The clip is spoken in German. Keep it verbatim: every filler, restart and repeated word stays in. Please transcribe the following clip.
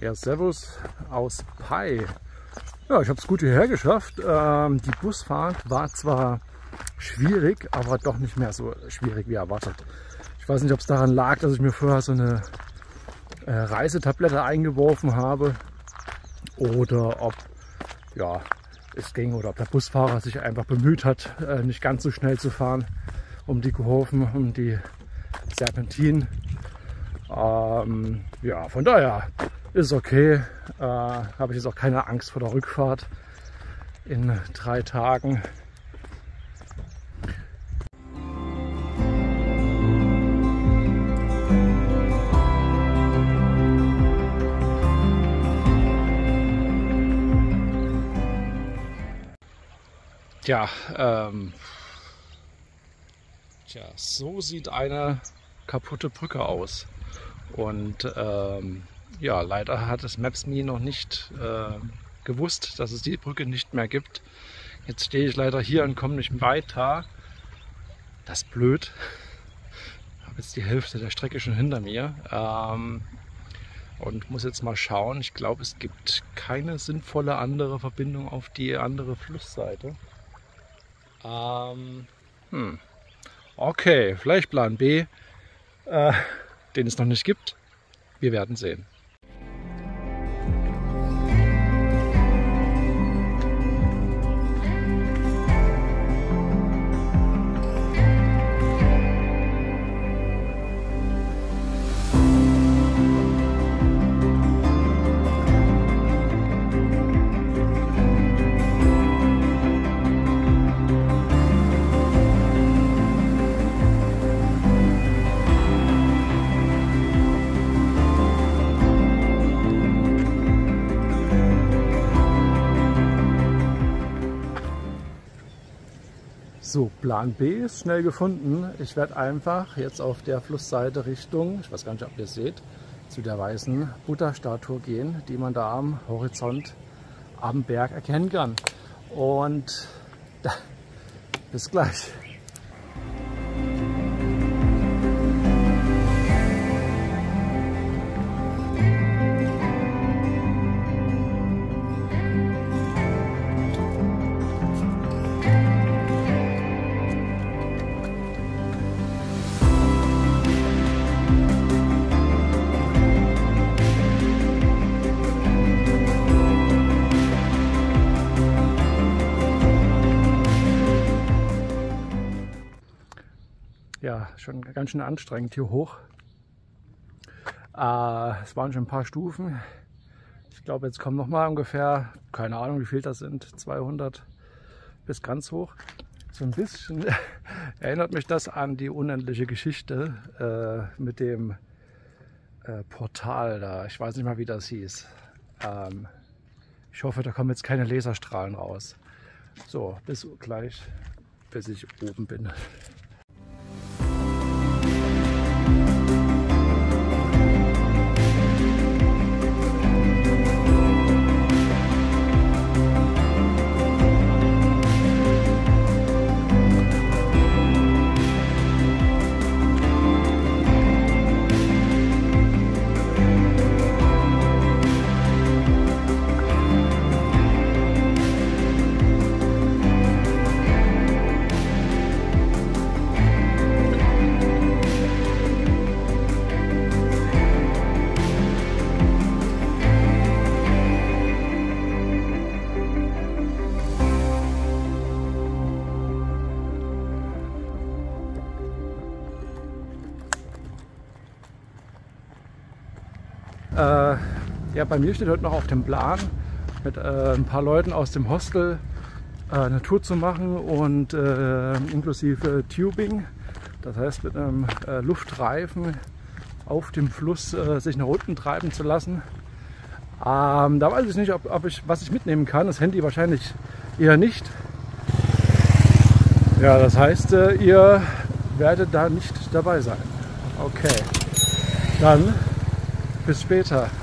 Ja, servus aus Pai. Ja, ich habe es gut hierher geschafft. Ähm, die Busfahrt war zwar schwierig, aber doch nicht mehr so schwierig wie erwartet. Ich weiß nicht, ob es daran lag, dass ich mir vorher so eine äh, Reisetablette eingeworfen habe oder ob ja, es ging oder ob der Busfahrer sich einfach bemüht hat, äh, nicht ganz so schnell zu fahren um die Kurven, um die Serpentinen. Ähm, ja, von daher ist okay. Äh, habe ich jetzt auch keine Angst vor der Rückfahrt in drei Tagen. Ja, ähm, tja, so sieht eine kaputte Brücke aus. Und ähm, ja, leider hat es Maps Me noch nicht äh, gewusst, dass es die Brücke nicht mehr gibt. Jetzt stehe ich leider hier und komme nicht weiter. Das ist blöd. Ich habe jetzt die Hälfte der Strecke schon hinter mir. Ähm, und muss jetzt mal schauen. Ich glaube, es gibt keine sinnvolle andere Verbindung auf die andere Flussseite. Ähm, hm. Okay, vielleicht Plan B, äh, den es noch nicht gibt. Wir werden sehen. So, Plan B ist schnell gefunden. Ich werde einfach jetzt auf der Flussseite Richtung, ich weiß gar nicht, ob ihr es seht, zu der weißen Buddha-Statue gehen, die man da am Horizont am Berg erkennen kann. Und da, bis gleich. Ja, schon ganz schön anstrengend hier hoch. Äh, es waren schon ein paar Stufen. Ich glaube, jetzt kommen noch mal ungefähr, keine Ahnung, wie viel das sind, zweihundert bis ganz hoch. So ein bisschen erinnert mich das an die unendliche Geschichte äh, mit dem äh, Portal da. Ich weiß nicht mal, wie das hieß. Ähm, ich hoffe, da kommen jetzt keine Laserstrahlen raus. So, bis gleich, bis ich oben bin. Äh, ja, bei mir steht heute noch auf dem Plan, mit äh, ein paar Leuten aus dem Hostel äh, eine Tour zu machen und äh, inklusive Tubing, das heißt mit einem äh, Luftreifen auf dem Fluss äh, sich nach unten treiben zu lassen. Ähm, da weiß ich nicht, ob, ob ich, was ich mitnehmen kann. Das Handy wahrscheinlich eher nicht. Ja, das heißt, äh, ihr werdet da nicht dabei sein. Okay, dann bis später.